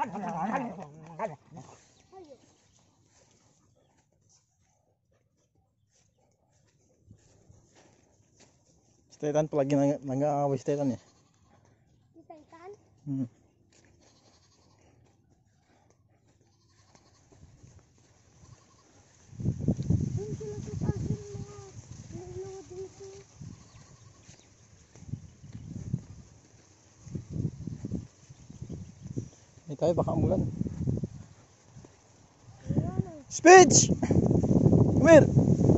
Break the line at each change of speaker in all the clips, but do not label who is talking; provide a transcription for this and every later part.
Si Titan palagi nag-aaway si Titan eh.
Si Titan? Doon sila sa taas ng mga nilo dito.
Hindi tayo baka umulan. Speech! Come here!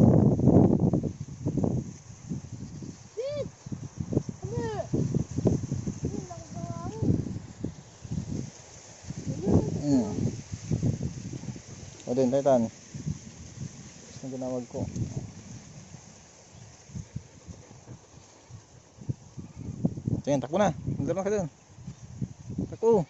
O din, Titan. Tapos na ginawag ko. Tingin, takbo na. Magdala ka dun. Takbo.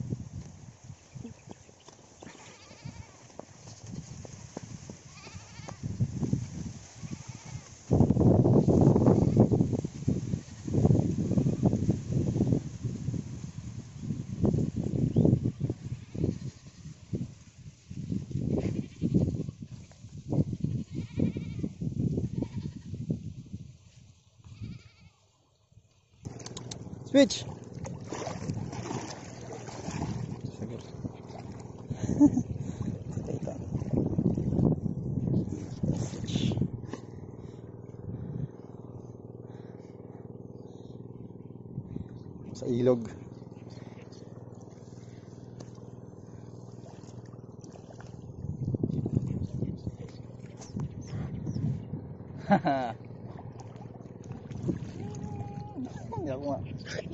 Switch. Siguro. Titan. Switch. Sa ilog. Haha. Hindi ako nga.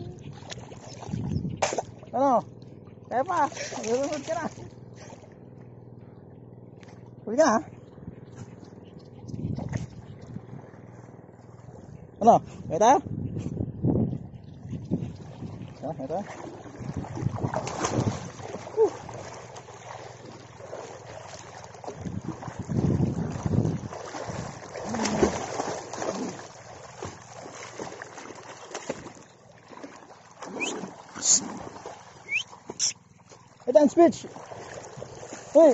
Ano? Kaya pa. Nalulunod ka na. Huli ka na. Ano? Kaya tayo? Kaya tayo? Titan, switch! Hey!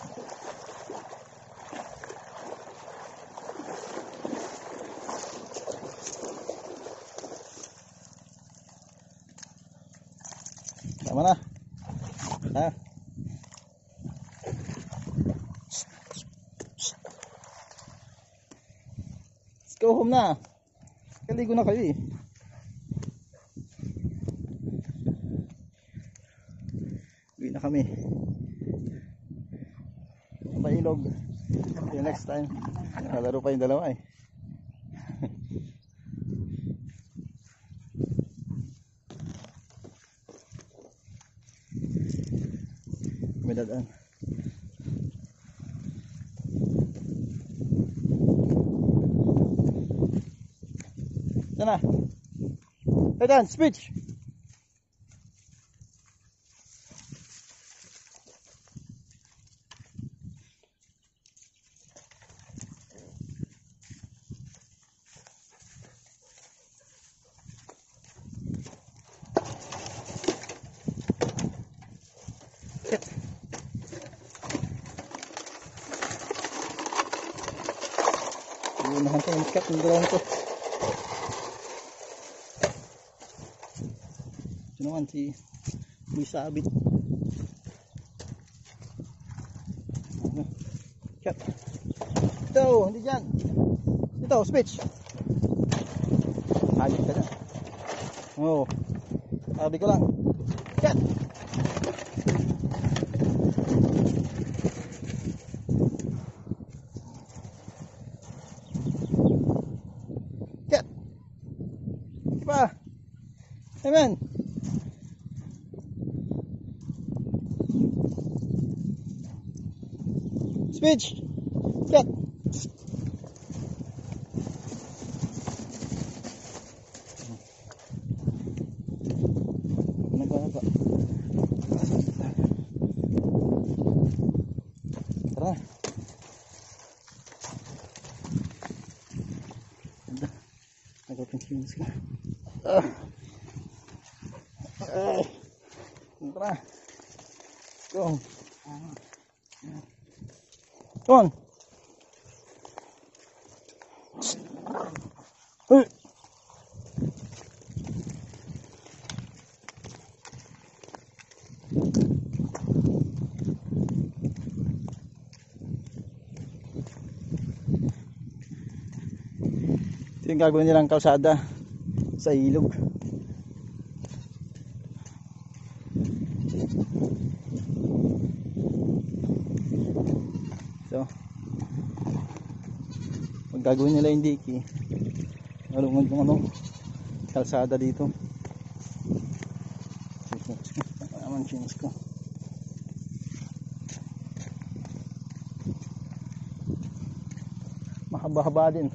Tama na. Ha? Let's go home na. Kaligo na kayo eh. Uwi na kami. Pailog. Okay, next time. Nakalaro pa yung dalawa eh. May dadaan. Yan na. Dadaan, speech! Unahan ko yung cat ng drone ko. Ito naman si May Sabit. Cat. Ito, hindi dyan. Ito, speech. Halik ka dyan. Oo. Sabi ko lang. Cat. Pa. Amen. Speech. Cat. Nagana pa. Tara. Ganda. Nagpapansin ka. Tara. Go. Come on. Hey. Ito yung gagawin nilang kalsada sa ilog. So, pag gagawin nila yung diki, marungan yung kalsada dito. Naman chinis ko. Mahaba-haba din.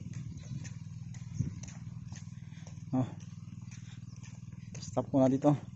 Stop muna dito.